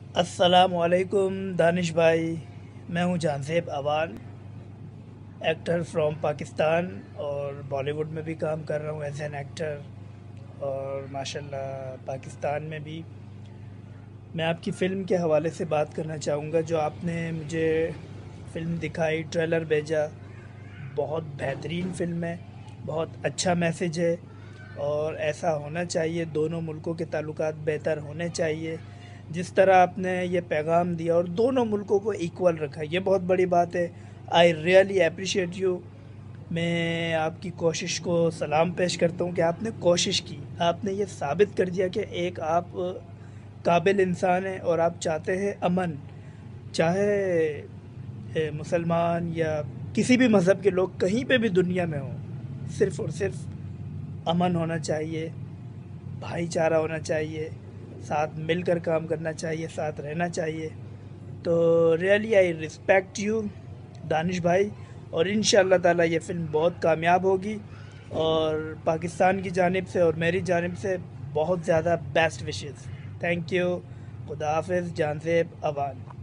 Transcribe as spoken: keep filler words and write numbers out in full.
अस्सलामुअलैकुम दानिश भाई। मैं हूँ जानसेब अवान, एक्टर फ्रॉम पाकिस्तान, और बॉलीवुड में भी काम कर रहा हूँ एज एन एक्टर, और माशाल्लाह पाकिस्तान में भी। मैं आपकी फ़िल्म के हवाले से बात करना चाहूँगा। जो आपने मुझे फ़िल्म दिखाई, ट्रेलर भेजा, बहुत बेहतरीन फ़िल्म है, बहुत अच्छा मैसेज है, और ऐसा होना चाहिए। दोनों मुल्कों के ताल्लुकात बेहतर होने चाहिए। जिस तरह आपने ये पैगाम दिया और दोनों मुल्कों को इक्वल रखा, ये बहुत बड़ी बात है। I really appreciate you. मैं आपकी कोशिश को सलाम पेश करता हूँ कि आपने कोशिश की, आपने ये साबित कर दिया कि एक आप काबिल इंसान हैं और आप चाहते हैं अमन। चाहे ए, मुसलमान या किसी भी मज़हब के लोग कहीं पे भी दुनिया में हों, सिर्फ़ और सिर्फ अमन होना चाहिए, भाईचारा होना चाहिए, साथ मिलकर काम करना चाहिए, साथ रहना चाहिए। तो really I respect you Danish भाई, और इंशाअल्लाह ताला ये फ़िल्म बहुत कामयाब होगी। और पाकिस्तान की जानिब से और मेरी जानिब से बहुत ज़्यादा बेस्ट विशेस। Thank you. खुदा हाफिज़। जानसेब अवान।